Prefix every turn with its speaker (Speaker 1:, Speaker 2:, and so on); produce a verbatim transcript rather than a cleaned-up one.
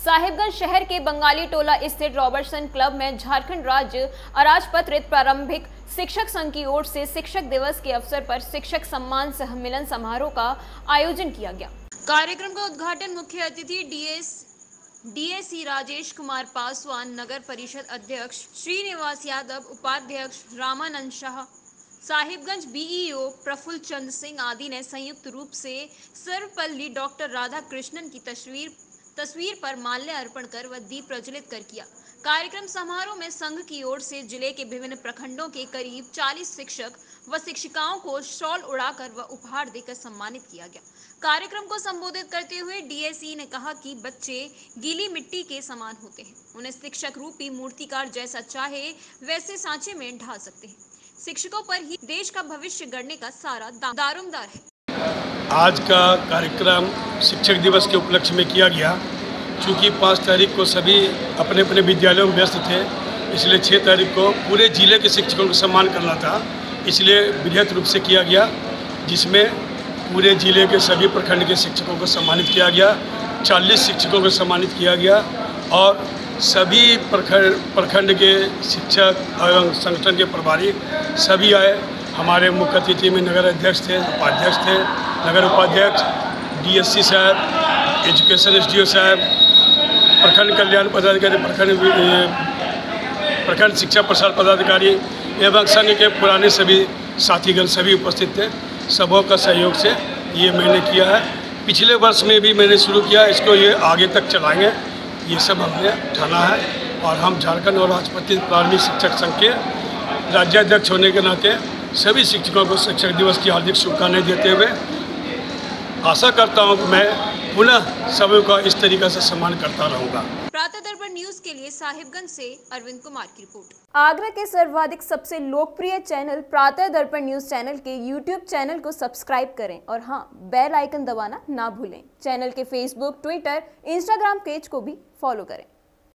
Speaker 1: साहिबगंज शहर के बंगाली टोला स्थित रॉबर्टसन क्लब में झारखंड राज्य अराजपत्रित प्रारंभिक शिक्षक संघ की ओर से शिक्षक दिवस के अवसर पर शिक्षक सम्मान सह मिलन समारोह का आयोजन किया गया। कार्यक्रम का उद्घाटन मुख्य अतिथि डीएस डीएसी राजेश कुमार पासवान, नगर परिषद अध्यक्ष श्रीनिवास यादव, उपाध्यक्ष रामानंद शाह, साहिबगंज बीईओ प्रफुल्ल चंद्र सिंह आदि ने संयुक्त रूप से सर्वपल्ली डॉक्टर राधा कृष्णन की तस्वीर तस्वीर पर माल्य अर्पण कर व दीप प्रज्वलित कर किया। कार्यक्रम समारोह में संघ की ओर से जिले के विभिन्न प्रखंडों के करीब चालीस शिक्षक व शिक्षिकाओं को शॉल उड़ाकर व उपहार देकर सम्मानित किया गया। कार्यक्रम को संबोधित करते हुए डीएसई ने कहा कि बच्चे गीली मिट्टी के समान होते हैं, उन्हें शिक्षक रूपी मूर्तिकार जैसा चाहे वैसे सांचे में ढाल सकते हैं। शिक्षकों पर ही देश का भविष्य गढ़ने का सारा दारोमदार है।
Speaker 2: आज का कार्यक्रम शिक्षक दिवस के उपलक्ष्य में किया गया। चूँकि पाँच तारीख को सभी अपने अपने विद्यालयों में व्यस्त थे, इसलिए छः तारीख को पूरे जिले के शिक्षकों को सम्मान करना था, इसलिए बृहत रूप से किया गया, जिसमें पूरे जिले के सभी प्रखंड के शिक्षकों को सम्मानित किया गया। चालीस शिक्षकों को सम्मानित किया गया और सभी प्रखंड प्रखंड के शिक्षक एवं संगठन के प्रभारी सभी आए। हमारे मुख्य अतिथि में नगर अध्यक्ष थे, उपाध्यक्ष थे, नगर उपाध्यक्ष, डीएससी साहब, एजुकेशन एसडीओ साहब, प्रखंड कल्याण पदाधिकारी, प्रखंड प्रखंड शिक्षा प्रसार पदाधिकारी एवं संघ के पुराने सभी साथीगण सभी उपस्थित थे। सबों का सहयोग से ये मैंने किया है। पिछले वर्ष में भी मैंने शुरू किया, इसको ये आगे तक चलाएंगे, ये सब हमने ठाना है। और हम झारखंड और राजपत्रित प्रारंभिक शिक्षक संघ के राज्याध्यक्ष होने के नाते सभी शिक्षकों को शिक्षक दिवस की हार्दिक शुभकामनाएं देते हुए आशा करता हूं कि मैं पुनः सभी का इस तरीके से सम्मान करता रहूंगा।
Speaker 1: प्रातः दर्पण न्यूज के लिए साहिबगंज से अरविंद कुमार की रिपोर्ट। आगरा के सर्वाधिक सबसे लोकप्रिय channel Pratah Darpan news channel के यूट्यूब चैनल को सब्सक्राइब करें और हाँ, बेल आइकन दबाना ना भूलें। चैनल के फेसबुक, ट्विटर, इंस्टाग्राम पेज को भी फॉलो करें।